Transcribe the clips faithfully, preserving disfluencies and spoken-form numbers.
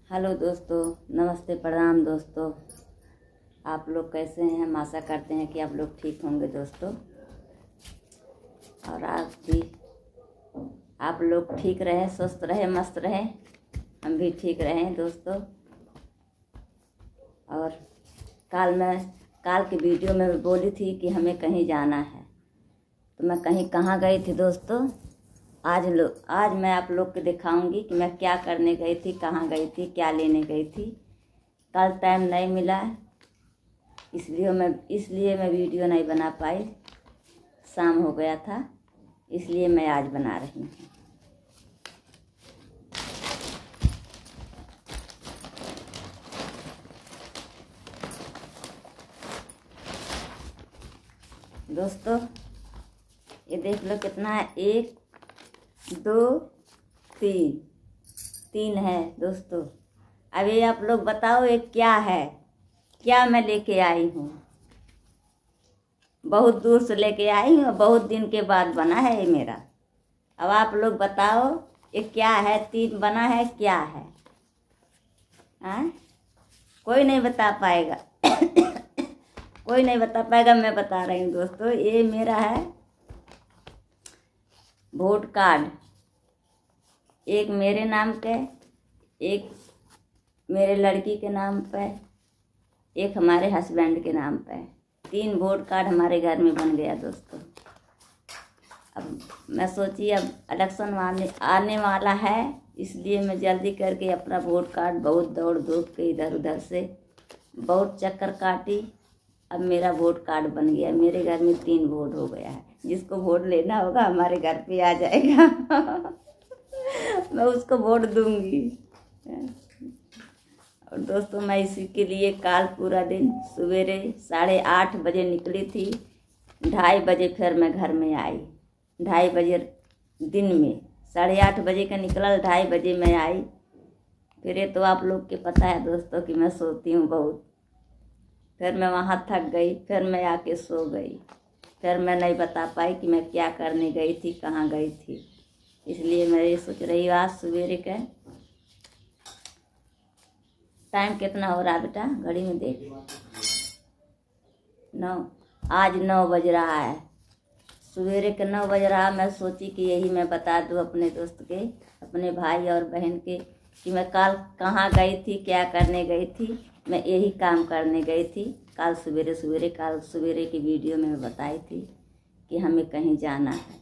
Hello दोस्तों, नमस्ते, प्रणाम दोस्तों। आप लोग कैसे हैं? हम आशा करते हैं कि आप लोग ठीक होंगे दोस्तों, और आप भी आप लोग ठीक रहे, स्वस्थ रहे, मस्त रहे, हम भी ठीक रहें दोस्तों। और कल मैं कल की वीडियो में बोली थी कि हमें कहीं जाना है, तो मैं कहीं कहाँ गई थी दोस्तों। आज लोग आज मैं आप लोग को दिखाऊंगी कि मैं क्या करने गई थी, कहाँ गई थी, क्या लेने गई थी। कल टाइम नहीं मिला, इसलिए मैं इसलिए मैं वीडियो नहीं बना पाई, शाम हो गया था, इसलिए मैं आज बना रही हूँ दोस्तों। ये देख लो कितना है, एक दो तीन तीन है दोस्तों। अब ये आप लोग बताओ ये क्या है, क्या मैं लेके आई हूँ। बहुत दूर से लेके आई हूँ, बहुत दिन के बाद बना है ये मेरा। अब आप लोग बताओ ये क्या है, तीन बना है, क्या है? हाँ, कोई नहीं बता पाएगा कोई नहीं बता पाएगा, मैं बता रही हूँ दोस्तों। ये मेरा है वोट कार्ड, एक मेरे नाम पे, एक मेरे लड़की के नाम पे, एक हमारे हस्बैंड के नाम पे। तीन वोट कार्ड हमारे घर में बन गया दोस्तों। अब मैं सोची अब इलेक्शन आने आने वाला है, इसलिए मैं जल्दी करके अपना वोट कार्ड बहुत दौड़ धूप के इधर उधर से बहुत चक्कर काटी। अब मेरा वोट कार्ड बन गया, मेरे घर में तीन वोट हो गया है। जिसको वोट लेना होगा हमारे घर पे आ जाएगा मैं उसको वोट दूंगी। और दोस्तों मैं इसी के लिए कल पूरा दिन सवेरे साढ़े आठ बजे निकली थी, ढाई बजे फिर मैं घर में आई। ढाई बजे दिन में साढ़े आठ बजे का निकला, ढाई बजे मैं आई। फिर ये तो आप लोग के पता है दोस्तों कि मैं सोती हूँ बहुत। फिर मैं वहाँ थक गई, फिर मैं आके सो गई। फिर मैं नहीं बता पाई कि मैं क्या करने गई थी, कहाँ गई थी। इसलिए मैं ये सोच रही हूँ आज सवेरे का टाइम कितना हो रहा बेटा, घड़ी में देख, नौ आज नौ बज रहा है, सवेरे के नौ बज रहा। मैं सोची कि यही मैं बता दूँ अपने दोस्त के, अपने भाई और बहन के कि मैं कल कहाँ गई थी, क्या करने गई थी। मैं यही काम करने गई थी कल सवेरे सवेरे कल सवेरे की वीडियो में मैं बताई थी कि हमें कहीं जाना है।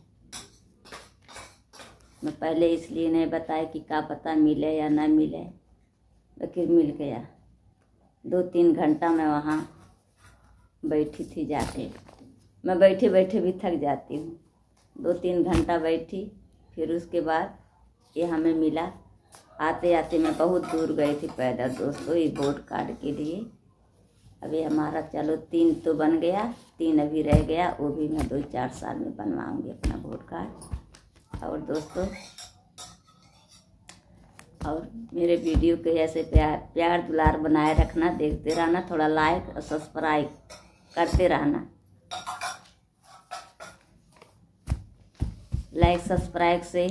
मैं पहले इसलिए नहीं बताया कि क्या पता मिले या ना मिले, लेकिन मिल गया। दो तीन घंटा मैं वहाँ बैठी थी जाके, मैं बैठे बैठे भी थक जाती हूँ। दो तीन घंटा बैठी, फिर उसके बाद ये हमें मिला। आते आते मैं बहुत दूर गई थी पैदल दोस्तों, ये वोट कार्ड के लिए। अभी हमारा चलो तीन तो बन गया, तीन अभी रह गया, वो भी मैं दो चार साल में बनवाऊंगी अपना वोट कार्ड। और दोस्तों और मेरे वीडियो के ऐसे प्यार प्यार दुलार बनाए रखना, देखते रहना, थोड़ा लाइक और सब्सक्राइब करते रहना। लाइक सब्सक्राइब से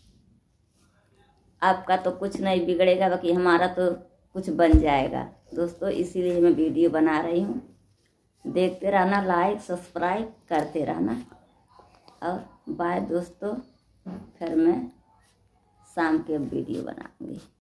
आपका तो कुछ नहीं बिगड़ेगा, बाकी हमारा तो कुछ बन जाएगा दोस्तों। इसीलिए मैं वीडियो बना रही हूँ, देखते रहना, लाइक सब्सक्राइब करते रहना। और बाय दोस्तों, फिर मैं शाम के वीडियो बनाऊंगी।